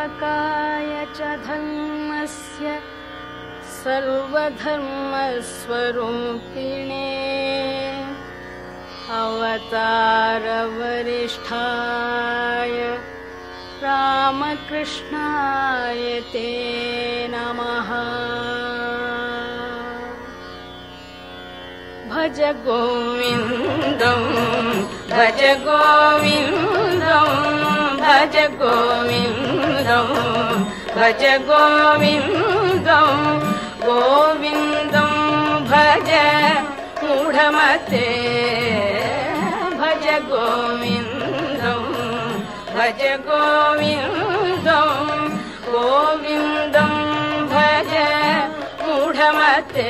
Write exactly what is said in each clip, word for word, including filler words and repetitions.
स्थापकाय च धर्मस्य सर्वधर्मस्वरूपिणे अवतारवरिष्ठाय रामकृष्णाय ते नमः। भज गोविन्दं भज गोविन्दं भज गोविन्दं भज गोविन्दं गोविन्दं भज मूढमते भज गोविन्दं भज गोविन्दं गोविन्दं भज मूढमते।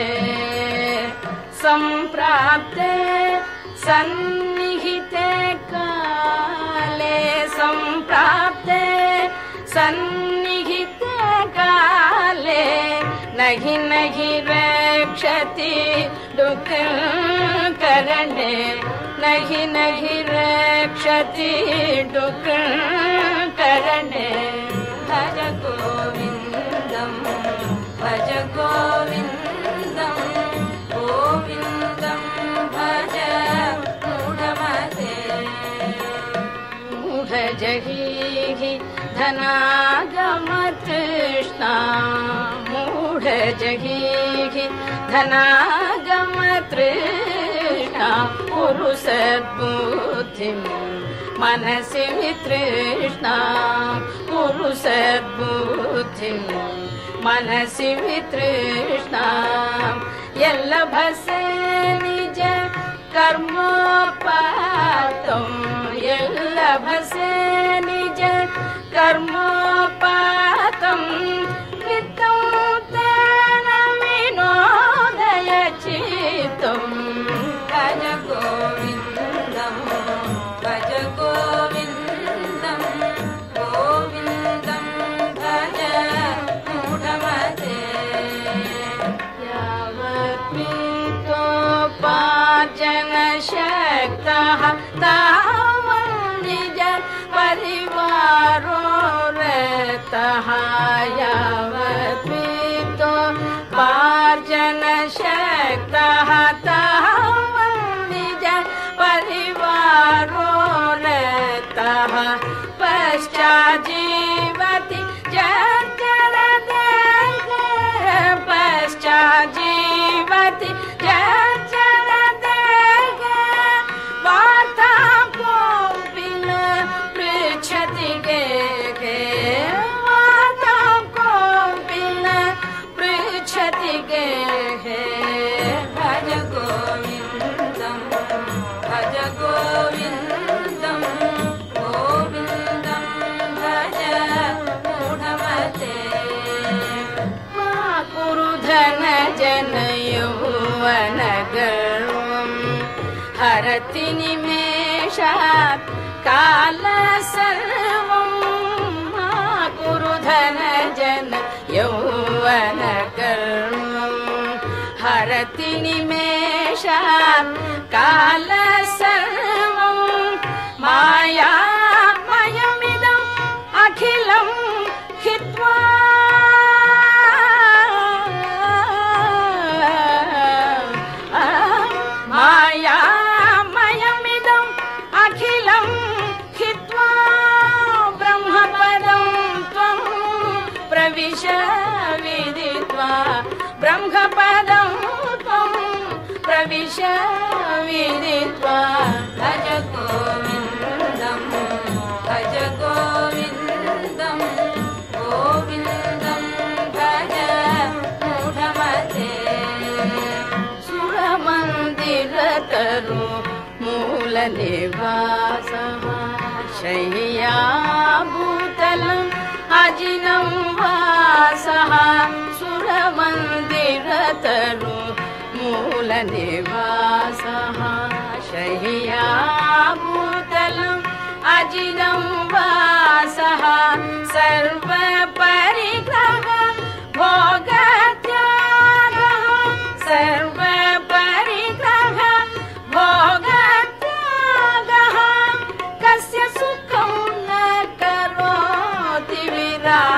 सम्प्राप्ते सन्निहिते काले सम्प्राप्ते सन्निहिते काले नहि नहि रक्षति दुःखकरणे नहि नहि रक्षति दुःखकरणे। भज गोविन्दं भज गोविन्दं गोविन्दं भज मूढमते। मूढजहि धनागमतृष्णा मूढजहि धनागमतृष्णा कुरु सद्बुद्धिं मनसि वितृष्णा कुरु सद्बुद्धिं मनसि वितृष्णा। यल्लभसे निज कर्मोपातं यल्लभसे निज कर्मोपातं वित्तं तेन विनोदयचित्तं। भज गोविन्दं भज गोविन्दं गोविन्दं भज मूढमते। यावत्त्वितोपार्जनशक्तः तावत् निज परिवारो रतः यावत्त्वितोपार्जनशक्तः तावत् निज परिवारो रतः पश्चाज्जीवति जर्जरदेहे पश्चाज्जीवति जर्जरदेहे वार्तां कोऽपि न पृच्छति गेहे वार्तां कोऽपि न पृच्छति गेहे। भज गोविन्दं भज गोविन्दं गोविन्दं भज मूढमते। मा कुरु धनजनयौवनगर्वं हरति निमेषात् काल सर्वं मा कुरु धनजनयौवनगर्वं हरति निमेषात् काल सर्वं मायामयमिदम् अखिलं हित्वा मायामयमिदम् अखिलं हित्वा ब्रह्मपदं त्वं प्रविश विदित्वा ब्रह्मपदं त्वं प्रविश विदित्वा। भज गोविन्दं भज गोविन्दं गोविन्दं भज मूढमते। सुरमन्दिरतरु मूलनिवासः शय्याभूतलम् अजिनं वासः सुरमन्दिरतरु मूलनिवासः शय्याभूतलम् अजिनं वासः सर्वपरिग्रह भोगत्यागः सर्वपरिग्रह भोगत्यागः कस्य सुखं न करोति विरागः।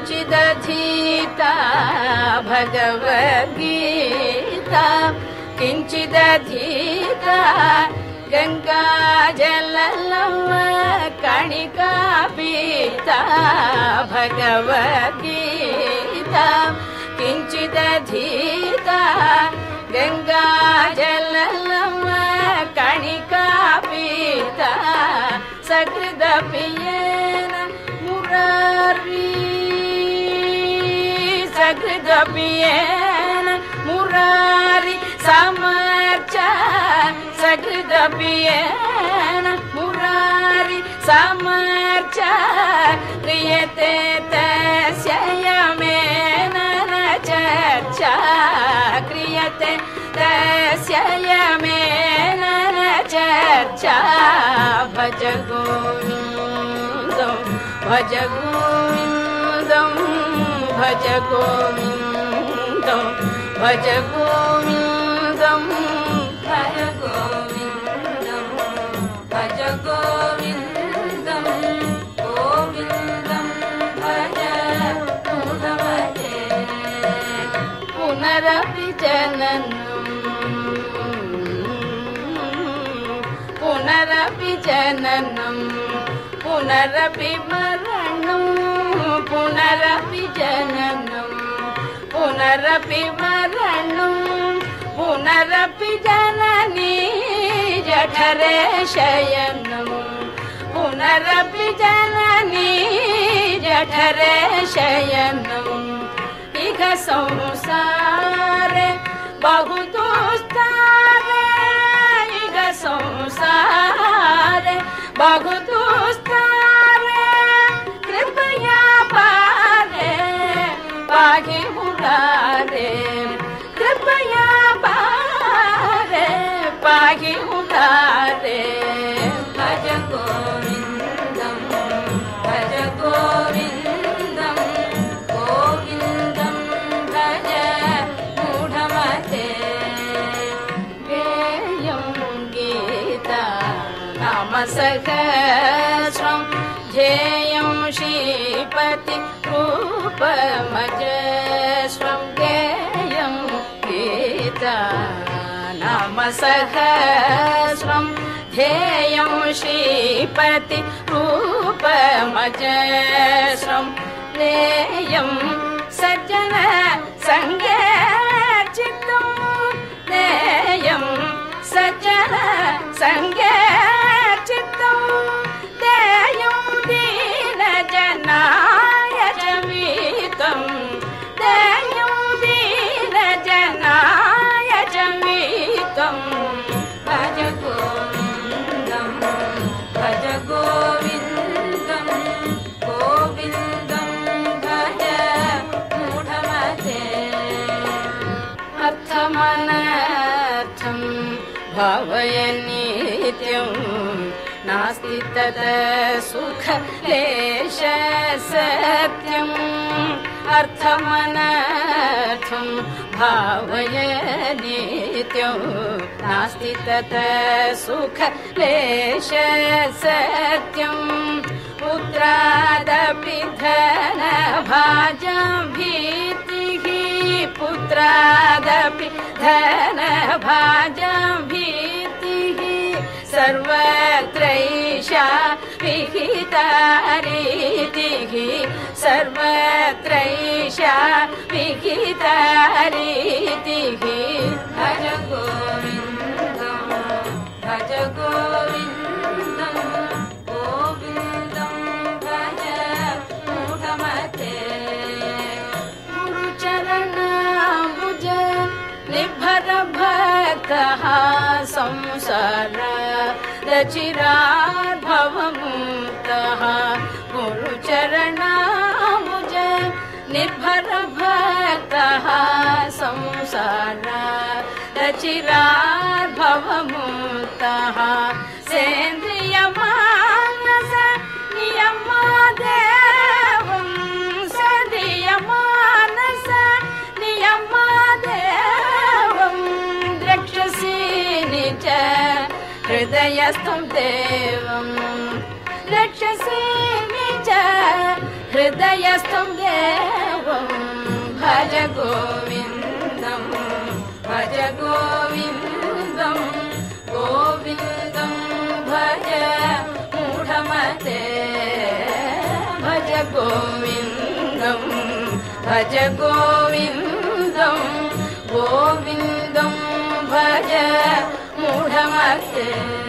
किञ्चिदधीता भगवद्गीता किञ्चिदधीता गङ्गाजललव कणिका पीता भगवद्गीता किञ्चिदधीता गङ्गाजललव कणिका पीता सकृदपियेन मुरारी सकृदपियेन मुरारी समर्च सकृदपियेन मुरारी समर्च क्रियते तस्य यमेन न चर्चा क्रियते तस्य यमेन न चर्चा भज गोविन्दं भज गोविन्दं भज गोविन्दं भज गोविन्दं भज गोविन्दं भज गोविन्दं गोविन्दं भज मुदमते पुनरपि जननं पुनरपि जननं पुनरपि मरणं पुनरपि जननं पुनरपि मरणं पुनरपि जननी जठरे शयनं पुनरपि जननी जठरे शयनं इह संसारे बहु दुस्तारे इह संसारे बहु दुस्तारे कृपया पारे पाहि मुरारे कृपया पारे पाहि मुरारे भज गोविन्दं भज गोविन्दं गोविन्दं भज मूढमते गेयं गीता नाम सहस्रं ध्येयं श्रीपति रूपमजस्रं गेयं गीता नाम सहस्रं ध्येयं श्रीपति रूपमजस्रं नेयं सज्जन संगे चित्तं नेयं सज्जन संगे चित्तं देयं दीनजनाय जमीतं देयं दीनजनाय जमीतं भज गोविन्दं भज गोविन्दं गोविन्दं भज मूढमते अर्थमनर्थं भावय नित्यं नास्ति तत् सुखलेश सत्यम् अर्थमनर्थं भावय नित्यं नास्ति तत् सुखलेश सत्यम् पुत्रादपि धनभाजं भीतिः पुत्रादपि धनभाजं भीतिः सर्वत्रैषा विहिता रीतिः सर्वत्रैषा विहिता रीतिः भज गोविन्दं भज गोविन्दं गोविन्दं भज मूढमते गुरुचरणाम्बुज निर्भर भक्तः संसार रचिरात् भवमुक्तः गुरुचरणाम्बुज निर्भर भक्तः संसार रचिरात् भवमुक्तः सेन्द्रियमानस नियमादेवं सेन्द्रियमानस नियमादेवं द्रक्ष्यसि निज हृदयस्थं देवं रक्षसि निज हृदयस्थं देवं भज गोविन्दं भज गोविन्दं गोविन्दं भज मूढमते भज गोविन्दं भज गोविन्दं गोविन्दं भज मूढमते।